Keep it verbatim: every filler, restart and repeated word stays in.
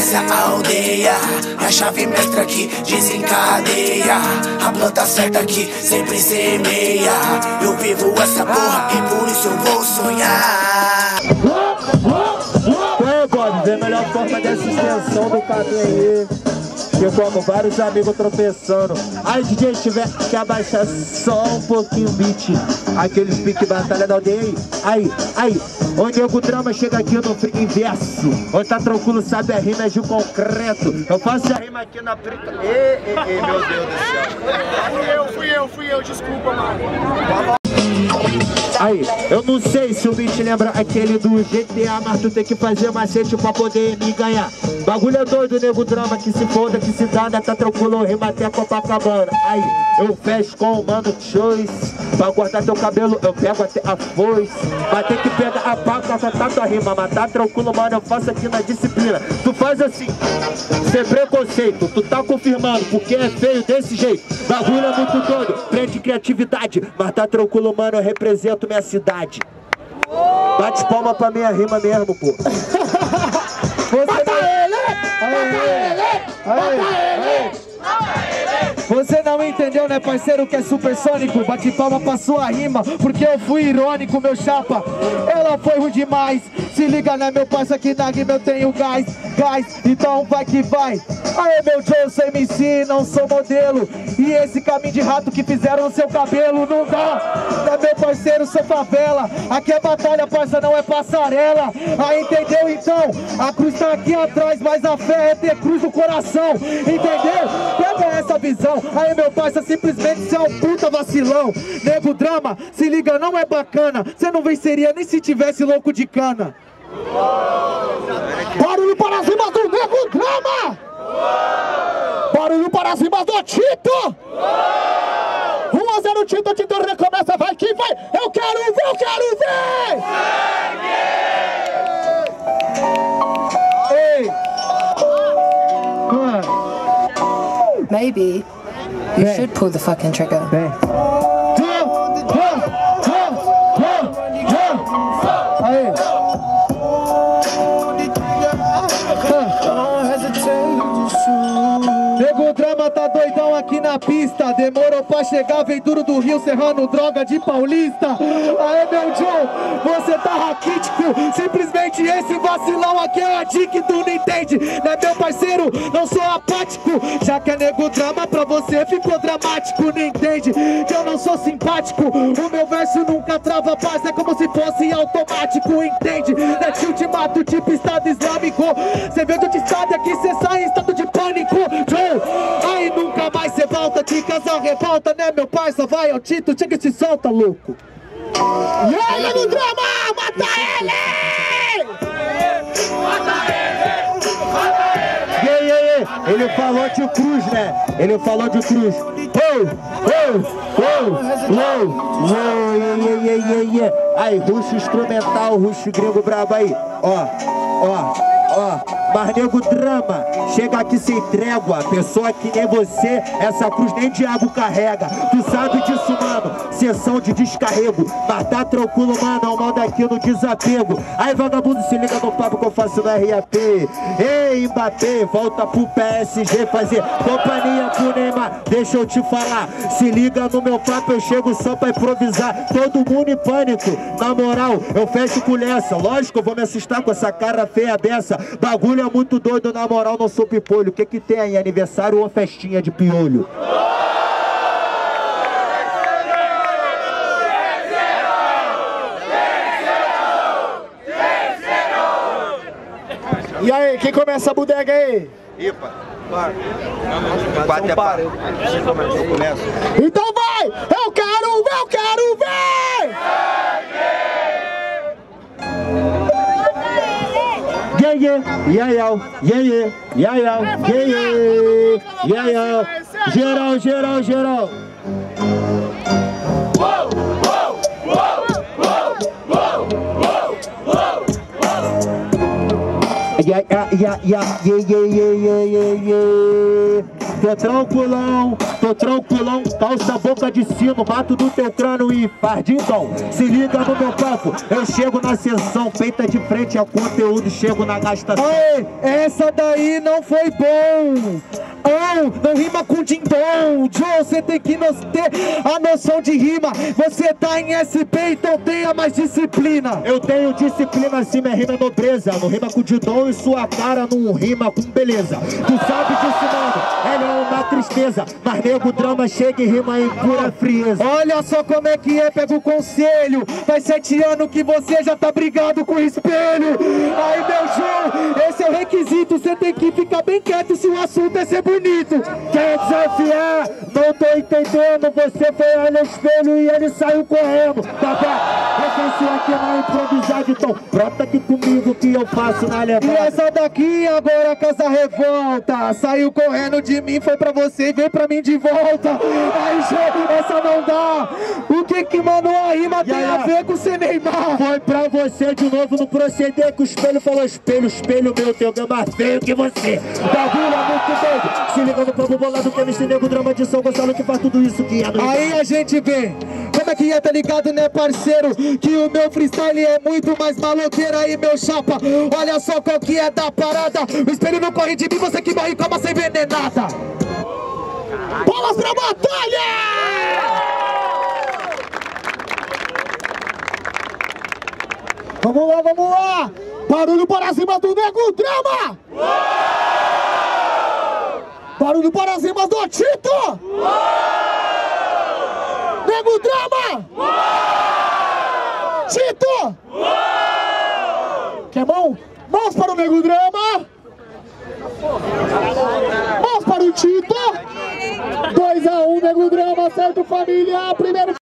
essa aldeia, a chave mestra que desencadeia, a planta certa que sempre semeia. Eu vivo essa porra e por isso eu vou sonhar. É, Bob, a melhor forma dessa extensão do caminho aí, que como vários amigos tropeçando. Aí, D J, tiver que abaixar só um pouquinho o beat, aqueles pique batalha da aldeia. Aí, aí, onde o drama chega aqui no frio inverso, onde tá tranquilo, sabe a rima é de concreto. Eu faço a rima aqui na preta. Ei, ei, ei, meu Deus do céu. Fui eu, fui eu, fui eu, desculpa, mano. Aí, eu não sei se o beat lembra aquele do G T A, mas tu tem que fazer macete pra poder me ganhar. Bagulho é doido, nego drama, que se foda, que se dá, tá tranquilo, rima até Copacabana. Aí, eu fecho com o mano choice, pra cortar teu cabelo eu pego até a foice. Mas tem que pegar a paca, tá tua rima, mas tá tranquilo, mano, eu faço aqui na disciplina. Tu faz assim, sem preconceito, tu tá confirmando, porque é feio desse jeito. Bagulho é muito doido, prende criatividade, mas tá tranquilo, mano, eu represento minha cidade. Bate palma pra minha rima mesmo, pô. Você Mata não... ele! Aí, aí, aí. Você não entendeu, né, parceiro, que é supersônico? Bate palma pra sua rima, porque eu fui irônico, meu chapa. Ela foi ruim demais. Se liga, né, meu parça, que na rima eu tenho gás, gás, então vai que vai. Aê, meu Joe, sou M C, não sou modelo. E esse caminho de rato que fizeram no seu cabelo não dá, né, meu parceiro, sou favela. Aqui é batalha, parça, não é passarela. Aí, entendeu, então? A cruz tá aqui atrás, mas a fé é ter cruz no coração. Entendeu? Pega essa visão. Aí, meu parça, simplesmente cê é um puta vacilão. Nego drama, se liga, não é bacana. Cê não venceria nem se tivesse louco de cana. Barulho para cima do nego drama! Barulho para cima do Tito! um a zero Tito, Tito recomeça, vai que vai! Eu quero ver, eu quero ver! Ei! Maybe you should pull the fucking trigger. Vem! Aí! Nego drama tá doidão aqui na pista. Demorou pra chegar, vem duro do Rio, serrando droga de paulista. Aê, meu Joe, você tá raquítico. Simplesmente esse vacilão aqui é adicto, não entende? Né, meu parceiro, não sou apático. Já que é nego drama, pra você ficou dramático, não entende? Que eu não sou simpático. O meu verso nunca trava paz, é como se fosse automático, entende? Né, te ultimato, tipo Estado Islâmico. Cê vê do estado aqui, cê sai em estado de pânico. Joe, aí nunca mais cê volta de casa, revolta, né, meu parça? Vai ao Tito, chega e se solta, louco. E aí, nego drama, mata ele! Mata ele! Mata ele! E aí, aí, ele falou de cruz, né? Ele falou de cruz. Oh, oh, oh, oh, oh, yeah, yeah, yeah, yeah. Aí, ruxo instrumental, ruxo grego brabo aí. Ó, ó, ó. Mas nego drama, chega aqui sem trégua. Pessoa que nem você, essa cruz nem diabo carrega. Tu sabe disso, mano, sessão de descarrego. Mas tá tranquilo, mano, é o mal daqui no desapego. Aí, vagabundo, se liga no papo que eu faço no R A P. Ei, Mbappé, volta pro P S G fazer companhia pro Neymar. Deixa eu te falar, se liga no meu papo, eu chego só pra improvisar. Todo mundo em pânico, na moral, eu fecho com essa. Lógico, eu vou me assustar com essa cara feia dessa. Bagulho é muito doido, na moral, não sou pipolho. O que que tem aí, aniversário ou festinha de piolho? E aí, quem começa a bodega aí? Ipa. Bate a pá. Então vai! Eu quero ver, eu quero ver! Yeah, yeah, yeah, yeah, yeah, yeah, yeah, yeah, yeah, yeah, yeah. Geral, geral, geral. ai, ai, ai, ai, ai, ai, ai, ai, ai. Tô tranquilão, tô tranquilão, calça a boca de sino, bato do teu crânio e fardidão. Se liga no meu papo, eu chego na sessão, feita de frente ao conteúdo, chego na gastação. Aê, essa daí não foi bom. Oh, não rima com dindom. Joe, você tem que nos ter a noção de rima. Você tá em S P, então tenha mais disciplina. Eu tenho disciplina sim, minha rima é nobreza. Não rima com dindom e sua cara não rima com beleza. Tu sabe disso, mano, ela é uma tristeza, mas nego drama chega e rima em pura frieza. Olha só como é que é, pega o conselho. Faz sete anos que você já tá brigado com o espelho. Aí, meu Joe, esse é o requisito. Você tem que ficar bem quieto se o assunto é ser bonito. Quer desafiar? Não tô entendendo. Você foi olhar no espelho e ele saiu correndo. Babá, eu aqui na improvisado, então brota aqui comigo que eu faço na levada. E essa daqui agora casa revolta. Saiu correndo de mim, foi pra você e veio pra mim de volta. Aí, gente, essa não dá. O que que, mano, a rima tem a ver com ser Neymar? Foi pra você de novo no proceder que o espelho falou: espelho, espelho meu, teu game mais feio que você. Bagulho é muito doido. Se liga no povo bolado que é esse nego drama de São Gonçalo que faz tudo isso que é no... Aí a gente vê como é que é, tá ligado, né, parceiro? Que o meu freestyle é muito mais maloqueiro. Aí, meu chapa, olha só qual que é da parada. O espelho não corre de mim, você que morre com a massa envenenada. Bolas pra batalha! Vamos lá, vamos lá! Barulho para cima do nego drama! Barulho para cima do Tito! Nego drama! Tito! Quer mão? Mãos para o nego drama! Mãos para o Tito! dois a um, nego drama, certo, família? Primeiro